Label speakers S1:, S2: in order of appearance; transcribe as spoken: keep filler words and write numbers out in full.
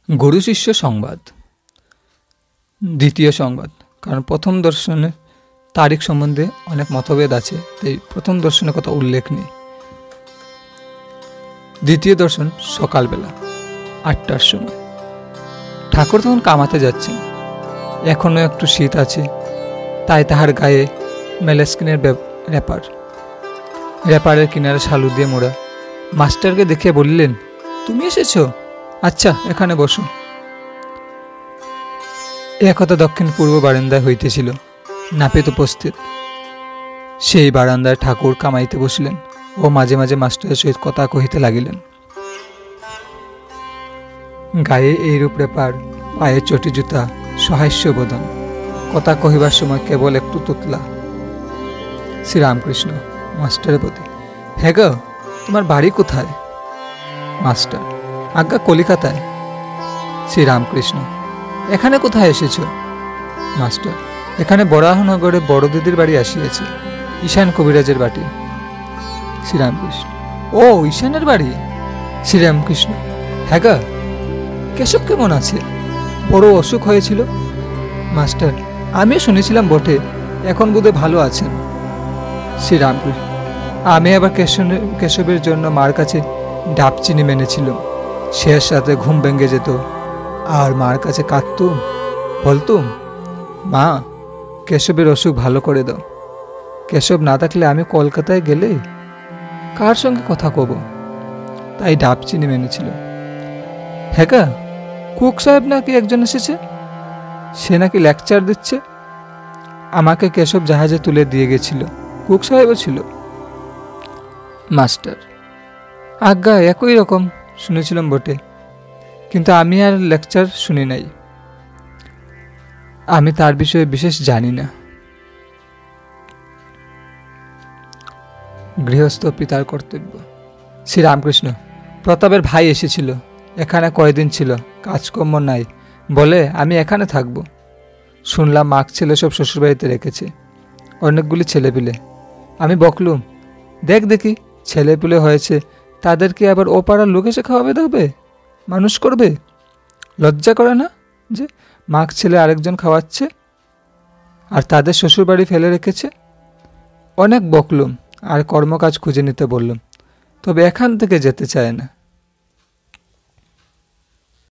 S1: गुरु शिष्य संवाद द्वितीय संवाद कारण प्रथम दर्शने तारीख सम्बन्धे अनेक मतभेद आछे ताई प्रथम दर्शने कथा उल्लेख नेই। द्वितीय दर्शन सकाल बेला आठटार समय ठाकुर तखन कामाते जाच्छेन। एखोनो एकटु शीत आछे ताई ताहार गाये मेलेस्किनेर रैपार रैपारेर किनारे शालू दिये मोड़ा। मास्टारके देखे बोललेन, तुमि एसेछो? अच्छा एखाने बसो। एकथा दक्षिण पूर्व बारान्दाय हইতেছিল। नापित उपस्थित सेई बारान्दाय ठाकुर कामाइते बसलेन ओ माझे माझे मास्टारेर सहित कथा कहिते लागिलेन। गाये एइरूप रेपार, पाये चटी जुता, सहास्य बदन, कथा कहिबार समय केवल एकटु तुतला। श्रीरामकृष्ण मास्टारेर प्रति, हे गो तुम्हार बाड़ी कोथाय? मास्टार, आज्ञा कलिकाताय। श्रीरामकृष्ण, एखाने कोथाय एसेছো? मास्टार, एखाने बराहनगरे बड़ दिदिर बाड़ी आसियाछि, ईशान कबिराजेर बाड़ी। श्रीरामकृष्ण, ओ ईशानेर बाड़ी? श्रीरामकृष्ण, हाँ गा केशव केमन आछे? बड़ असुख हयेछिल। मास्टार, आमिও শুনেছিলাম বটে, এখন বোধহয় ভালো আছেন। শ্রীরামকৃষ্ণ, আমি আবার কেশবের জন্য মার কাছে ডাব চিনি মেনেছিলাম। শেষ রাতে ঘুম ভেঙে যেত আর মার কাছে কাঁদতুম, বলতুম, মা কেশবের অসুখ ভালো করে দাও। কেশব না থাকলে আমি কলকাতায় গেলে কার সঙ্গে কথা কব? তাই ডাব চিনি মেনেছিল। হ্যাঁ কা, কুক সাহেব নাকি একজন এসেছে, সে নাকি লেকচার দিচ্ছে। আমাকে কেশব জাহাজে তুলে দিয়ে গেছিল, কুক সাহেবও ছিল। মাস্টার, আজ্ঞা একই রকম শুনেছিলাম বটে, কিন্তু আমি আর লেকচার শুনি নাই। আমি তার বিষয়ে বিশেষ জানি না। গৃহস্থ পিতার কর্তব্য। শ্রীরামকৃষ্ণ, প্রতাপের ভাই এসেছিল, এখানে কয়দিন ছিল, কাজকর্ম নাই, বলে আমি এখানে থাকব। শুনলাম মাক ছেলে সব শ্বশুরবাড়িতে রেখেছে, অনেকগুলি ছেলেপিলে। আমি বকলুম, দেখ দেখি ছেলেপিলে হয়েছে, তাদেরকে আবার ও পাড়ার লোক এসে খাওয়াবে দাবে, মানুষ করবে? লজ্জা করে না যে মাক ছেলে আরেকজন খাওয়াচ্ছে আর তাদের শ্বশুরবাড়ি ফেলে রেখেছে? অনেক বকলুম আর কর্মকাজ খুঁজে নিতে বললাম, তবে এখান থেকে যেতে চায় না।